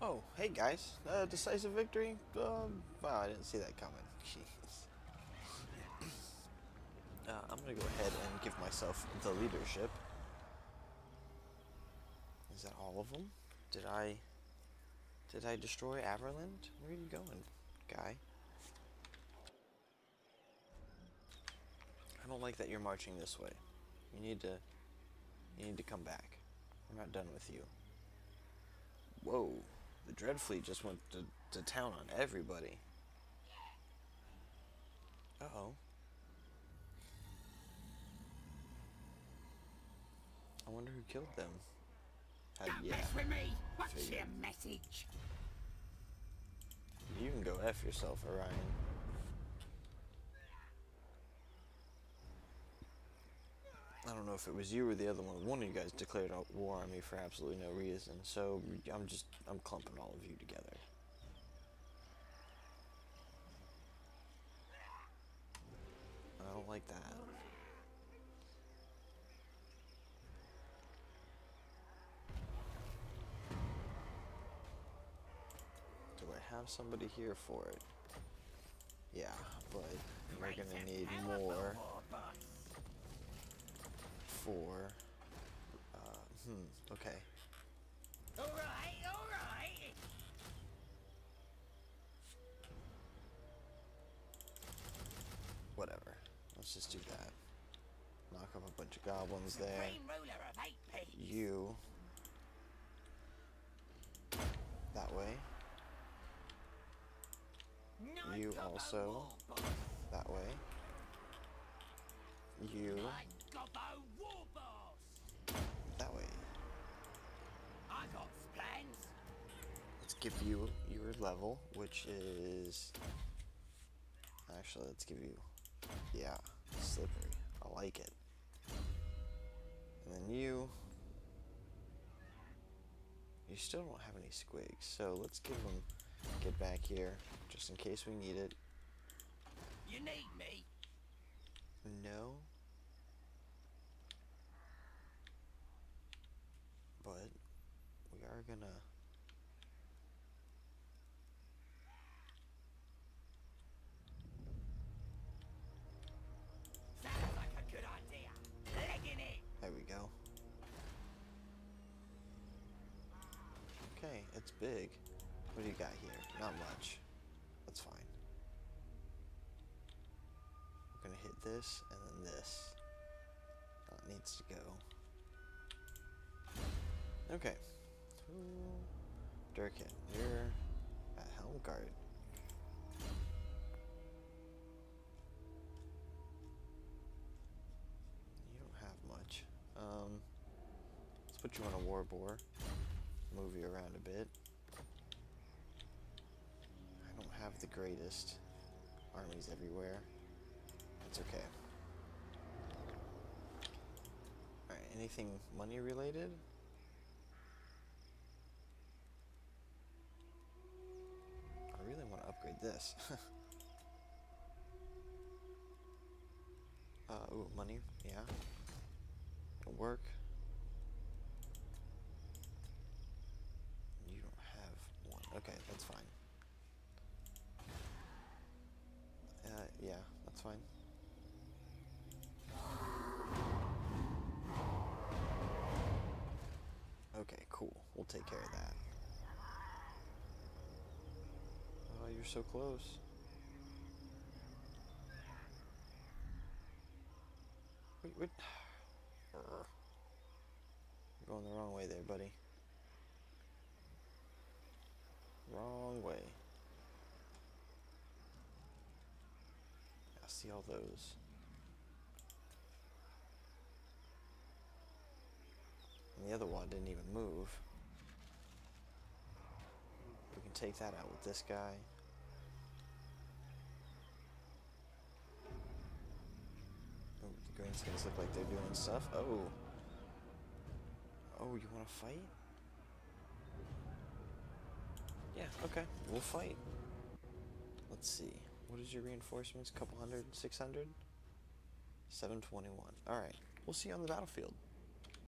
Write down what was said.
Oh, hey guys. Decisive victory? Wow, I didn't see that coming. Jeez. I'm gonna go ahead and give myself the leadership. Is that all of them? Did I destroy Averland? Where are you going, guy? I don't like that you're marching this way. You need to come back. I'm not done with you. Whoa, the Dreadfleet just went to town on everybody. Uh-oh. I wonder who killed them. Don't Yeah. mess with me! What's Figured. your message? You can go F yourself, Orion. I don't know if it was you or the other one. One of you guys declared war on me for absolutely no reason, so I'm clumping all of you together. I don't like that. Do I have somebody here for it? Yeah, but we're gonna need more for, okay. Alright. Whatever. Let's just do that. Knock up a bunch of goblins there. Supreme ruler of 8 peas. You. That way. Night You Gobbo also. War Boss. That way. You. Night Gobbo War Boss. That way. I got plans. Let's give you your level, which is... Actually, let's give you... Yeah, slippery. I like it. And then you... You still don't have any squigs, so let's give them... Get back here, just in case we need it. You need me? No. But we are gonna... Sounds like a good idea. Legging it. There we go. Okay, it's big. What do you got here? Not much. That's fine. We're gonna hit this, and then this. That needs to go. Okay. Durkin, you're at Helmgard. You don't have much. Let's put you on a war boar. Move you around a bit. I don't have the greatest armies everywhere. That's okay. Alright, anything money related? I really want to upgrade this. Ooh, money, yeah. It'll work. You don't have one. Okay, that's fine. Yeah, that's fine. Okay, cool. We'll take care of that. Oh, you're so close. Wait. You're going the wrong way there, buddy. Wrong way. I see all those. And the other one didn't even move. We can take that out with this guy. Ooh, the greenskins look like they're doing stuff. Oh. Oh, you want to fight? Yeah, okay. We'll fight. Let's see. What is your reinforcements? Couple hundred? 600? 721. Alright. We'll see you on the battlefield.